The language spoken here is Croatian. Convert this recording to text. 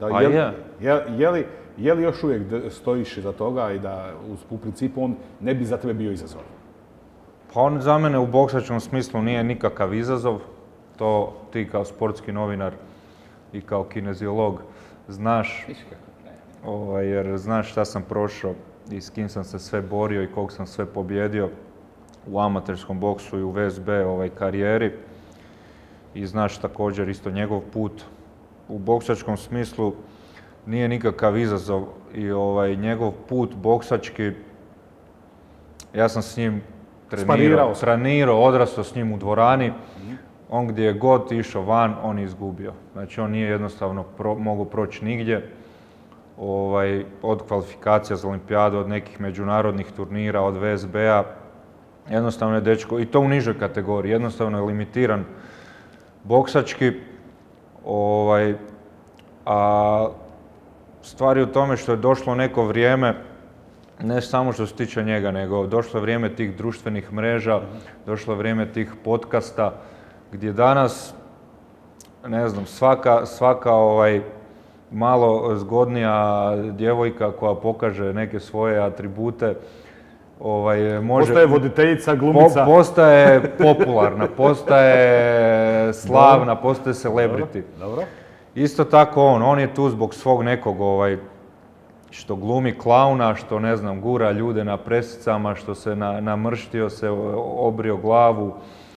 Je li još uvijek stojiš iza toga i da u principu on ne bi za tebe bio izazov? Pa on za mene u boksačkom smislu nije nikakav izazov. To ti kao sportski novinar i kao kineziolog znaš. Jer znaš šta sam prošao i s kim sam se sve borio i kog sam sve pobjedio u amaterskom boksu i u VSB karijeri. I znaš također isto njegov put. U boksačkom smislu nije nikakav izazov i njegov put boksački, ja sam s njim trenirao, odrastao s njim u dvorani. On gdje je god išao van, on je izgubio. Znači on nije jednostavno mogao proći nigdje. Od kvalifikacija za olimpijadu, od nekih međunarodnih turnira, od VSB-a. Jednostavno je dečko, i to u nižoj kategoriji, jednostavno je limitiran boksački. A stvar je u tome što je došlo neko vrijeme, ne samo što se tiče njega, nego došlo je vrijeme tih društvenih mreža, došlo je vrijeme tih podcasta, gdje danas, ne znam, svaka malo zgodnija djevojka koja pokaže neke svoje atribute, može... Postaje voditeljica, glumica. Postaje popularna, postaje slavna, postaje celebrity. Dobro. Isto tako on je tu zbog svog nekog što glumi klauna, što ne znam, gura ljude na presicama, što se namrštio se, obrio glavu,